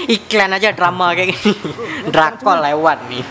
Iklan aja drama kayak gini. Drakor lewat nih.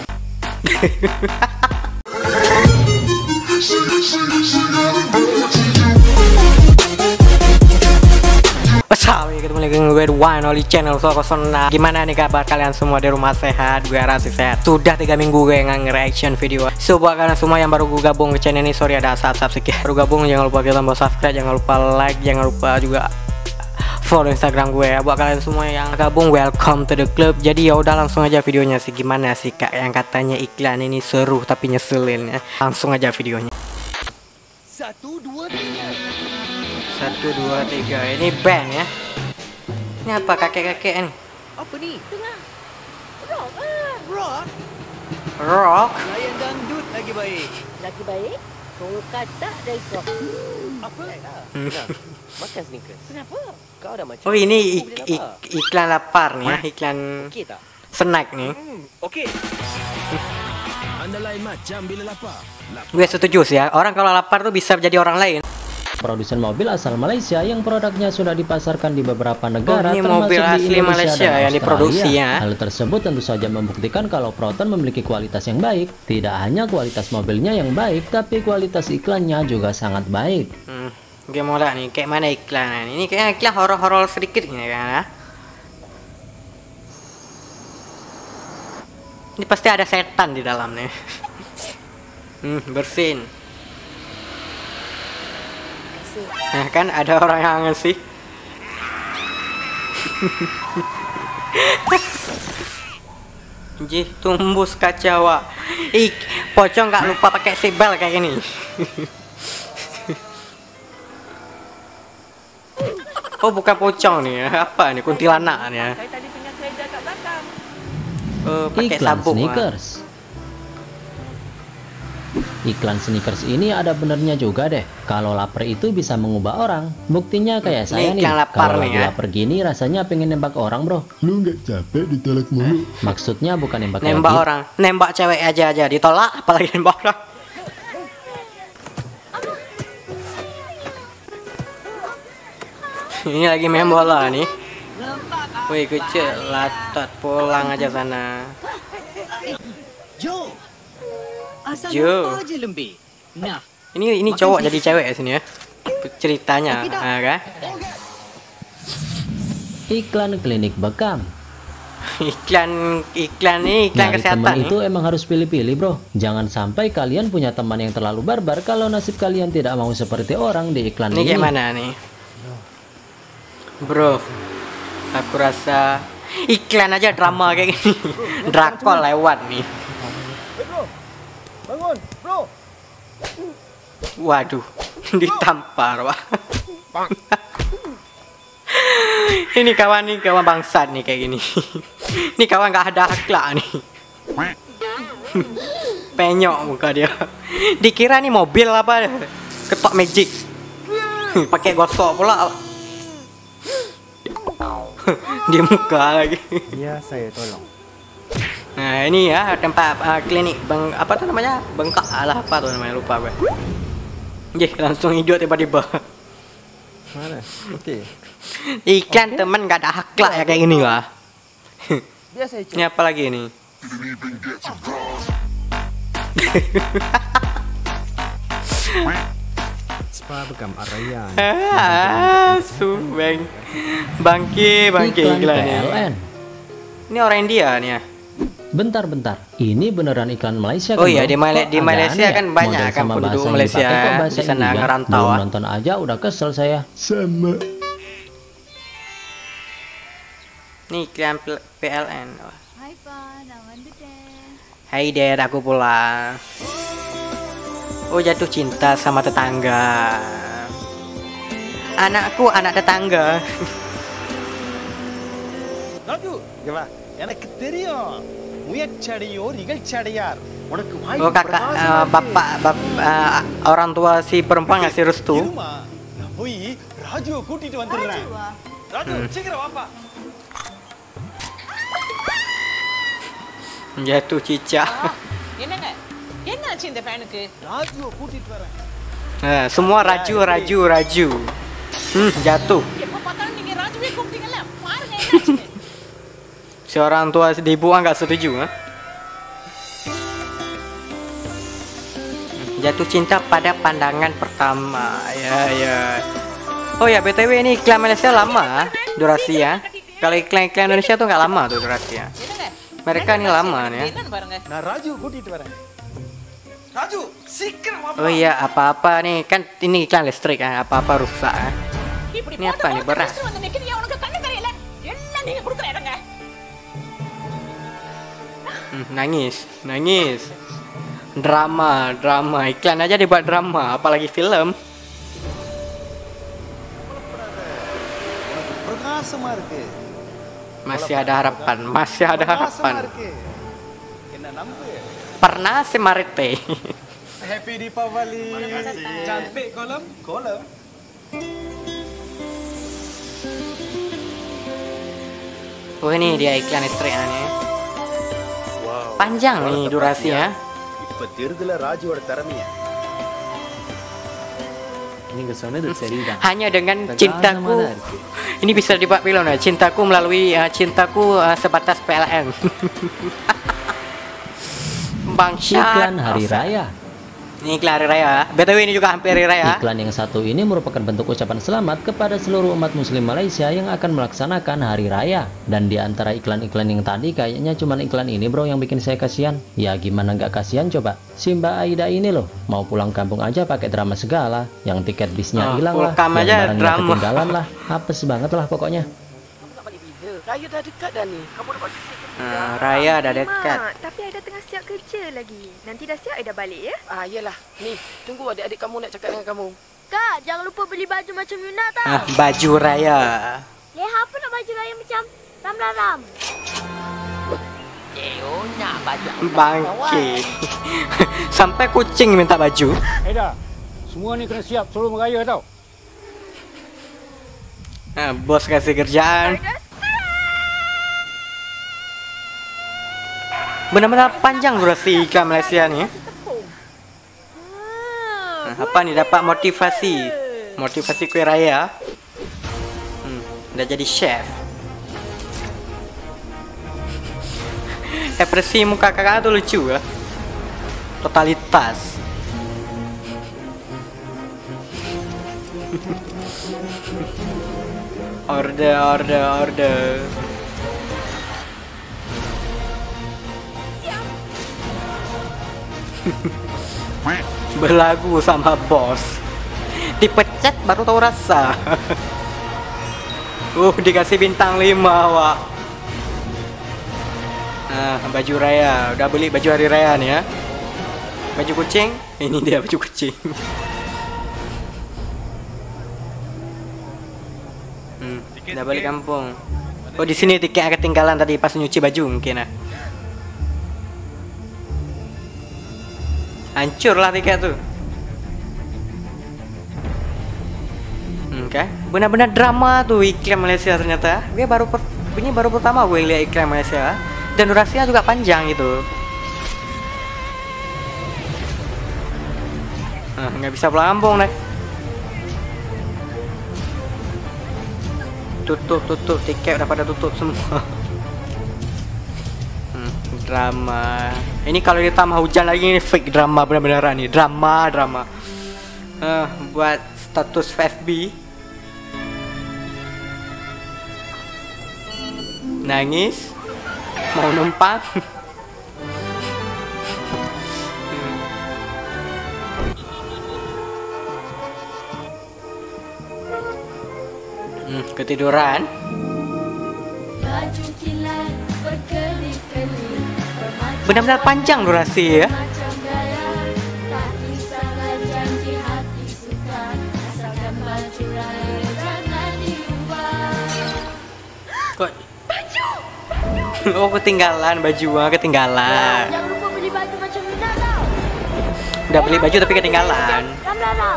Assalamualaikum, ketemu lagi gue di One Only Channel Sokosona. Gimana nih kabar kalian semua di rumah sehat? Gue rasa sehat. Sudah 3 minggu gue nge-reaction video. So buat kalian semua yang baru gue gabung ke channel ini, sorry ada asap-asap sedikit. Baru gabung jangan lupa kita tombol subscribe, jangan lupa like, jangan lupa juga follow Instagram gue ya. Buat kalian semua yang gabung, welcome to the club. Jadi ya udah langsung aja videonya sih. Gimana sih kak yang katanya iklan ini seru tapi nyeselin ya. Langsung aja videonya. 1, 2, 3. 1, 2, 3. Ini band ya. Ini apa kakek-kakek nih? Apa ni? Tengah. Rock ah. Rock? Rock? Layan dangdut lagi baik. Lagi baik? Kau kata dari kau. Apa? Nah, makan sneakers. Kenapa? Kau dah macam. Oh ini iklan lapar nih ya. Iklan Okey tak? snack nih. Okey. Anda lain macam bila lapar. Gue setuju sih ya. Orang kalau lapar tuh bisa jadi orang lain. Produsen mobil asal Malaysia yang produknya sudah dipasarkan di beberapa negara ini termasuk mobil di asli Indonesia Malaysia dan yang diproduksi ya. Hal tersebut tentu saja membuktikan kalau Proton memiliki kualitas yang baik. Tidak hanya kualitas mobilnya yang baik, tapi kualitas iklannya juga sangat baik. Gue mau lihat nih kayak mana iklan ini. Kayaknya iklan horor-horor sedikit nih kan. Ini pasti ada setan di dalamnya. Bersin. Nah kan ada orang yang ngasih. Jih, tumbus kacawa. Pocong nggak lupa pakai sibel kayak gini. Oh bukan pocong nih, apa nih, kuntilanak nih ya. Saya tadi tengah kerja kat belakang. Pakai Iklan sabuk. sneakers. Iklan sneakers ini ada benernya juga deh. Kalau lapar itu bisa mengubah orang. Buktinya kayak saya nih. Kalau lagi lapar gini rasanya pengen nembak orang bro. Lu nggak capek ditolak mulu? Maksudnya bukan nembak Orang, nembak cewek aja ditolak, apalagi nembak orang. Ini lagi main bola nih. Wih kecil, latat pulang aja sana. Jo. Asal Jo. nampak je lembik. Nah, Ini cowok jadi cewek ya sini ya. Ceritanya, kan? Iklan klinik bekam. Iklan ini iklan Nyari kesehatan teman nih. itu emang harus pilih-pilih bro. Jangan sampai kalian punya teman yang terlalu barbar kalau nasib kalian tidak mau seperti orang di iklan Ini ini. kayak mana nih? Bro, aku rasa iklan aja drama kayak gini. Drakor lewat nih. bangun, bro. Waduh, ditampar wah. Ini kawan bangsat nih kayak gini. Ini kawan nggak ada akhlak nih. Penyok muka dia. Dikira nih mobil apa? Ketok magic. Pakai gosok pula. Di muka lagi. Ya, saya tolong. Nah ini ya tempat klinik apa tuh namanya, bengkak lah apa tuh namanya, lupa gue. Jih langsung hidup tiba-tiba. Mana? Okey. Iklan temen gak ada akhlak ya kayak gini lah. Biar saya Ini apa lagi nih? Spa bekam arayan. Subeng. Bangki Iklan iklannya. PLN. Ini orang India nih ya. Bentar, ini beneran iklan Malaysia Oh kan? iya, bro? di Kok Malaysia agak kan aneh banyak ya? kan Model penduduk sama Malaysia bahasa yang dipakai kok bahasa di sana India? ngerantau. Belum nonton aja udah kesel saya. Sama. Nih iklan PLN. Hai Pak, nak வந்துட்டேன். Hai Dad, aku pulang. Oh jatuh cinta sama tetangga. Anakku anak tetangga. Raju, இங்க வா. எனக்கு தெரியும். முயற்சியடையோ நிகழ்ச்சியடையார். உனக்கு Oh kakak, bapak, orang tua si perempuan ngasih restu. இருமா. நான் போய் ராஜுவை கூட்டிட்டு வந்துடுறேன். ராஜு, சீக்கிரம் வாப்பா. Jatuh cicak. என்னங்க என்னாச்சு இந்த ஃபேனுக்கு ராஜுவை கூட்டிட்டு வரேன். Semua raju. Jatuh. எப்ப பார்த்தாலும் நீங்க ராஜுவே கூப்பிட்டீங்கல்ல பாருங்க என்னாச்சு Si orang tua ibu nggak setuju, ha? Jatuh cinta pada pandangan pertama. Ya. Oh ya, BTW ini iklan Malaysia lama durasi ya. Kalau iklan-iklan Indonesia tuh nggak lama tuh durasi ya. Mereka ini lama nih ya. Nah, Raju kutip barang. Raju, sikir apa? Oh iya, apa-apa nih kan ini iklan listrik ya, apa-apa rusak ya. Ini apa nih, beras? Nangis. Drama, iklan aja dibuat drama, apalagi film. Masih ada harapan. Pernah semarite. Happy Deepavali. Cantik kolam. Oh ini dia iklan listriknya nih. Panjang nih durasinya. Hanya dengan cintaku. Ini bisa dibuat film ya. Cintaku melalui cintaku sebatas PLN. Bangsat. Iklan hari raya. Ini iklan hari raya. BTW ini juga hampir hari raya. Iklan yang satu ini merupakan bentuk ucapan selamat kepada seluruh umat muslim Malaysia yang akan melaksanakan hari raya. Dan di antara iklan-iklan yang tadi kayaknya cuma iklan ini bro yang bikin saya kasihan. Ya gimana nggak kasihan coba. Si Mbak Aida ini loh mau pulang kampung aja pakai drama segala. Yang tiket bisnya hilang lah, yang barangnya ketinggalan lah. Apes banget lah pokoknya. Raya dah dekat dah ni. Kamu dapat Raya dah dekat. Tapi Aida tengah siap kerja lagi. Nanti dah siap Aida balik ya? Yalah. Ni, tunggu adik-adik kamu nak cakap dengan kamu. Kak, jangan lupa beli baju macam Yuna tau. Baju raya. Leha apa nak baju raya macam ram-ram? Yuna baju. Bangke. Sampai kucing minta baju. Aida, semua ni kena siap sebelum raya tau. Bos kasih kerjaan. Benar-benar panjang durasi iklan Malaysia nih. Apa nih, dapat motivasi kue raya. Udah jadi chef. Ekspresi muka kakak tuh lucu ya. Totalitas. Order. Berlagu sama bos. Dipecat baru tahu rasa. Dikasih bintang 5 wak. Baju raya. Udah beli baju hari raya nih ya. Baju kucing. Ini dia baju kucing. Udah balik kampung. Oh di sini tiketnya ketinggalan tadi pas nyuci baju mungkin ya. Hancur lah tiket tuh. Oke, benar-benar drama tuh iklan Malaysia ternyata. Ini baru pertama gue lihat iklan Malaysia. Dan durasinya juga panjang gitu. Nggak bisa pulang kampung deh. Tutup tiket udah pada tutup semua. Drama. Ini kalau ditambah hujan lagi ini fake drama benar-benaran nih. Drama. Buat status FB. Nangis. Mau numpang. Ketiduran. Benar-benar panjang durasi ya. Kok baju? Oh ketinggalan baju, ketinggalan. Jangan lupa beli baju macam Yuna tau. Udah beli baju tapi ketinggalan. Ram.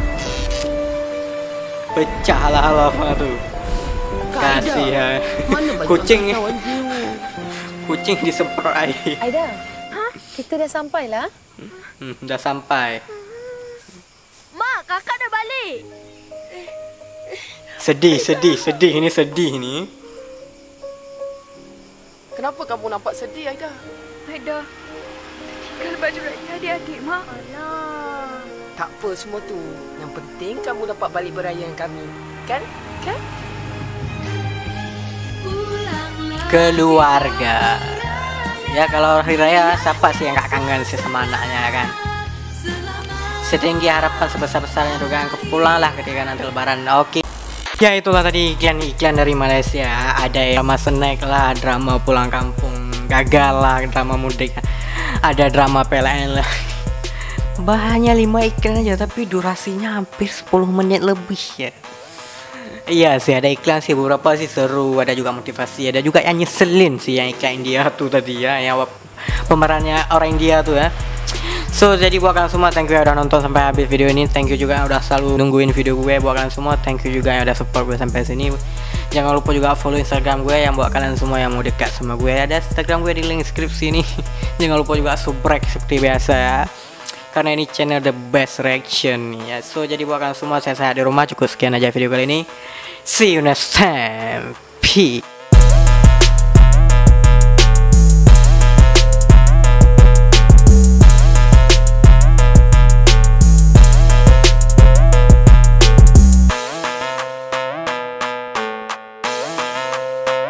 Pecah lah lava tuh. Kasihan. Kucing disemprot air. Aida, kita dah sampai lah. Dah sampai. Mak, kakak dah balik. Sedih ini sedih nih. Kenapa kamu nampak sedih, Aida? Aida, tinggal baju raya adik-adik, Mak. Alah. Tak apa semua tu. Yang penting kamu dapat balik beraya dengan kami. Kan? Kan? Keluarga. Ya kalau hari raya siapa sih yang gak kangen sih sama anaknya kan? Setinggi harapan sebesar-besarnya juga aku pulanglah ketika nanti lebaran. Oke. Ya itulah tadi iklan dari Malaysia. Ada drama snack lah, drama pulang kampung gagal lah, drama mudik. Ada drama PLN lah. Bahannya 5 iklan aja tapi durasinya hampir 10 menit lebih ya. Iya sih ada iklan sih beberapa sih seru, ada juga motivasi, ada juga yang nyeselin sih yang iklan India tuh tadi ya, yang pemerannya orang India tuh ya. So jadi buat kalian semua thank you yang udah nonton sampai habis video ini, thank you juga yang udah selalu nungguin video gue. Buat kalian semua thank you juga yang udah support gue sampai sini. Jangan lupa juga follow Instagram gue, yang buat kalian semua yang mau dekat sama gue ada Instagram gue di link deskripsi nih. Jangan lupa juga subscribe seperti biasa ya, karena ini channel the best reaction ya. So jadi buat kalian semua saya di rumah, cukup sekian aja video kali ini. See you next time. Peace.